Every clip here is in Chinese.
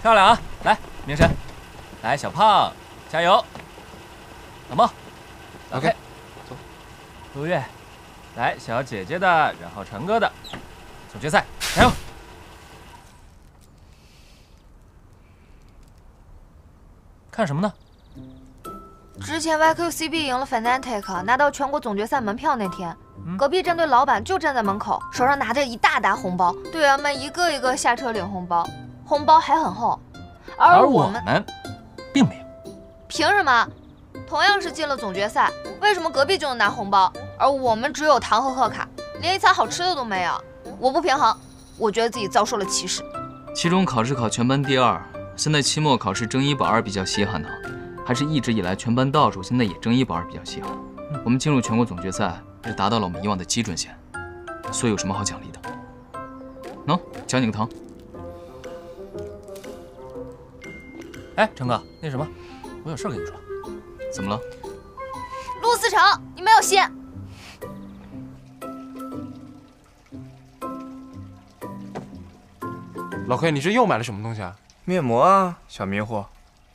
漂亮啊！来，明神，来，小胖，加油！老孟 ，OK， 走。陆月，来，小姐姐的，然后成哥的，总决赛加油！看什么呢？ 之前 YQCB 赢了 Fnatic， 拿到全国总决赛门票那天，隔壁战队老板就站在门口，手上拿着一大沓红包，队员们一个一个下车领红包，红包还很厚。而我们并没有。 凭什么？同样是进了总决赛，为什么隔壁就能拿红包，而我们只有糖和贺卡，连一餐好吃的都没有？我不平衡，我觉得自己遭受了歧视。 期中考试考全班第2，现在期末考试争1保2比较稀罕呢，还是一直以来全班倒数，现在也争1保2比较稀罕。我们进入全国总决赛是达到了我们以往的基准线，所以有什么好奖励的？喏，奖你个糖。 哎，成哥，那什么，我有事跟你说。 怎么了？ 陆思成，你没有心。 老 K， 你这又买了什么东西啊？ 面膜啊，小迷糊。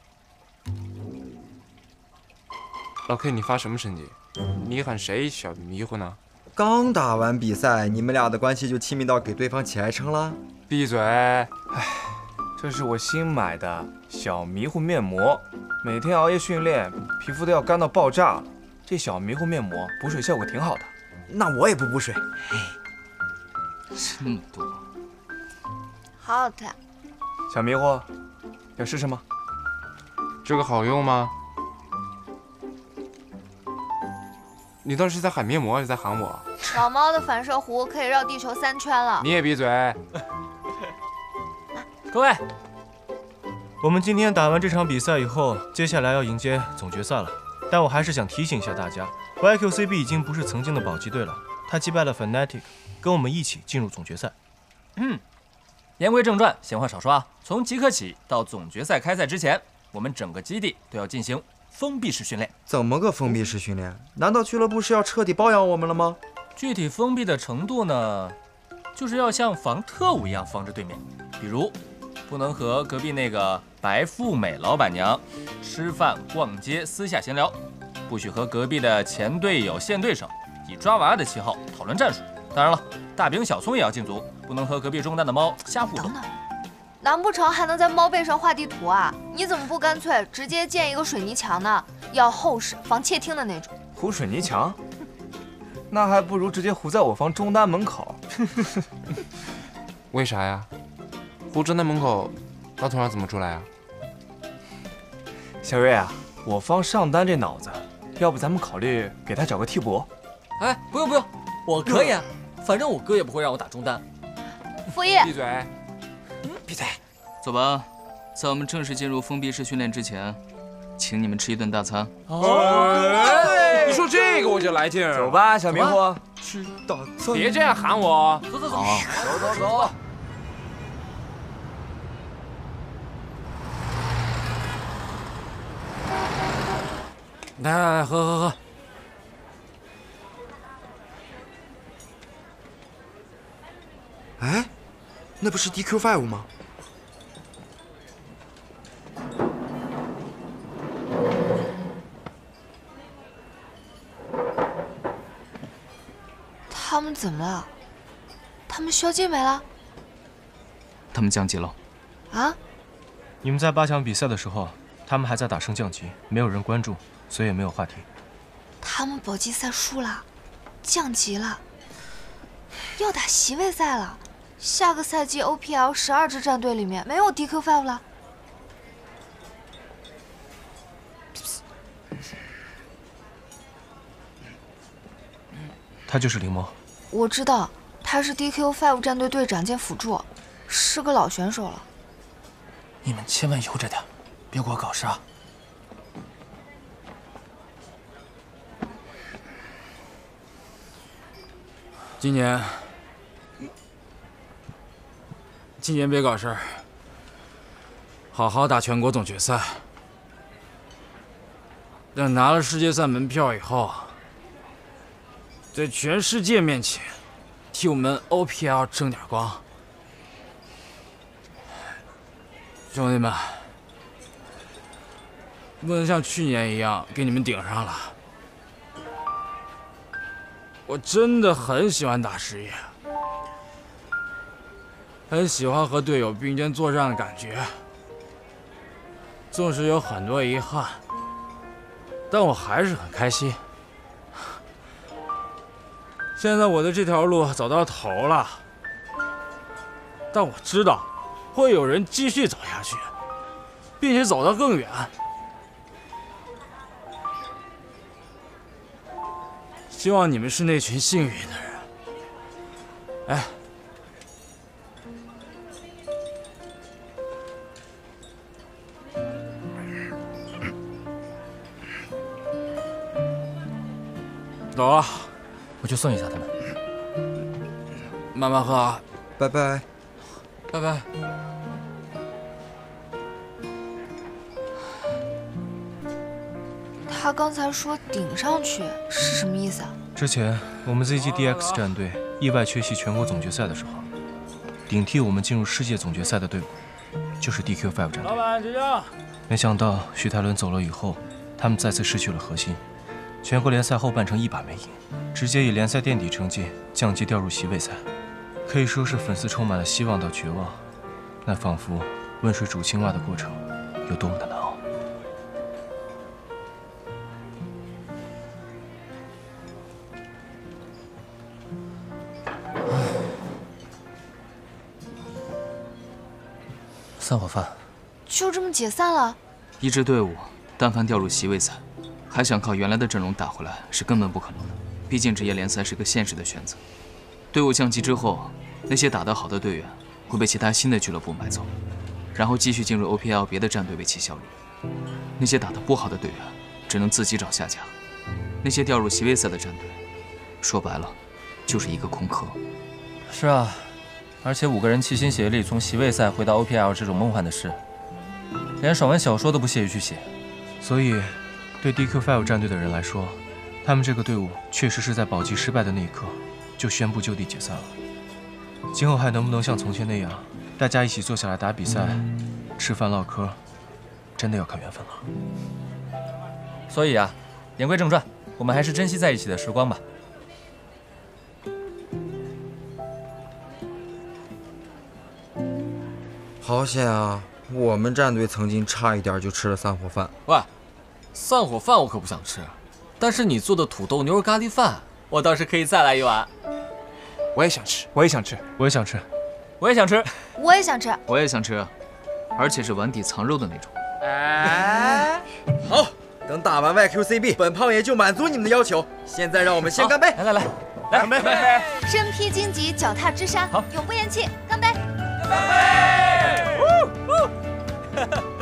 老 K， 你发什么神经？你喊谁小迷糊呢？ 刚打完比赛，你们俩的关系就亲密到给对方起爱称了？ 闭嘴！ 这是我新买的小迷糊面膜，每天熬夜训练，皮肤都要干到爆炸了。这小迷糊面膜补水效果挺好的。 那我也不补水。 这么多， 好好看。 小迷糊，要试试吗？ 这个好用吗？你倒是在喊面膜还是在喊我？ 老猫的反射弧可以绕地球3圈了。 你也闭嘴！ 各位， 我们今天打完这场比赛以后，接下来要迎接总决赛了。但我还是想提醒一下大家 ，YQCB 已经不是曾经的保级队了，他击败了 Fnatic， 跟我们一起进入总决赛。 言归正传，闲话少说啊。从即刻起到总决赛开赛之前，我们整个基地都要进行封闭式训练。 怎么个封闭式训练？难道俱乐部是要彻底包养我们了吗？ 具体封闭的程度呢，就是要像防特务一样防着对面，比如不能和隔壁那个白富美老板娘吃饭、逛街、私下闲聊，不许和隔壁的前队友、现对手以抓娃的旗号讨论战术。当然了，大饼小葱也要进组，不能和隔壁中单的猫瞎互动。 等等，难不成还能在猫背上画地图啊？你怎么不干脆直接建一个水泥墙呢？要厚实，防窃听的那种。 糊水泥墙？那还不如直接糊在我方中单门口。 为啥呀？糊中单门口，高头上怎么出来啊？ 小瑞啊，我方上单这脑子，要不咱们考虑给他找个替补？ 哎，不用不用，我可以啊，反正我哥也不会让我打中单。 傅毅， 闭嘴！ 闭嘴！ 走吧，在我们正式进入封闭式训练之前，请你们吃一顿大餐。 你说这个我就来劲儿。 走吧，小迷糊。 吃大餐。 别这样喊我。 走走走， 走走走。 来来来，喝。 哎，那不是 DQ5 吗？ 他们怎么了？他们宵禁没了？ 他们降级了。 啊？ 你们在8强比赛的时候，他们还在打升降级，没有人关注，所以也没有话题。 他们保级赛输了，降级了，要打席位赛了。下个赛季 OPL 12支战队里面没有 DQ5 了。 他就是林墨。 我知道，他是 DQ5 战队队长兼辅助，是个老选手了。 你们千万由着点，别给我搞事啊！ 今年别搞事儿，好好打全国总决赛。等拿了世界赛门票以后，在全世界面前替我们 OPL 争点光。 兄弟们，不能像去年一样给你们顶上了。我真的很喜欢打实业，很喜欢和队友并肩作战的感觉。纵使有很多遗憾，但我还是很开心。现在我的这条路走到头了，但我知道会有人继续走下去，并且走得更远。希望你们是那群幸运的人。哎，走了， 我去送一下他们。 慢慢喝啊， 拜拜。 拜拜。 他刚才说顶上去是什么意思啊？ 之前我们 ZGDX 战队意外缺席全国总决赛的时候，顶替我们进入世界总决赛的队伍就是 DQ5 战队。 老板结账。 没想到徐泰伦走了以后，他们再次失去了核心，全国联赛后半程一把没赢，直接以联赛垫底成绩降级掉入席位赛，可以说是粉丝充满了希望到绝望，那仿佛温水煮青蛙的过程有多么的难熬。 散伙饭， 就这么解散了？ 一支队伍但凡掉入席位赛，还想靠原来的阵容打回来是根本不可能的。毕竟职业联赛是个现实的选择。队伍降级之后，那些打得好的队员会被其他新的俱乐部买走，然后继续进入 OPL 别的战队为其效力。那些打得不好的队员只能自己找下家。那些掉入席位赛的战队，说白了就是一个空壳。 是啊，而且5个人齐心协力从席位赛回到 OPL 这种梦幻的事，连爽文小说都不屑于去写。 所以，对 DQ5 战队的人来说，他们这个队伍确实是在保级失败的那一刻就宣布就地解散了。今后还能不能像从前那样，大家一起坐下来打比赛、吃饭唠嗑，真的要看缘分了。 所以啊，言归正传，我们还是珍惜在一起的时光吧。 好险啊！我们战队曾经差一点就吃了散伙饭。 喂，散伙饭我可不想吃，但是你做的土豆牛肉咖喱饭，我倒是可以再来一碗。 我也想吃，我也想吃， 我也想吃， 我也想吃， 我也想吃， 我也想吃，而且是碗底藏肉的那种。 哎，好，等打完 YQCB，本胖爷就满足你们的要求。现在让我们先干杯！ 来，干杯！ 身披荆棘，脚踏之沙，永不言弃，干杯！ 干杯！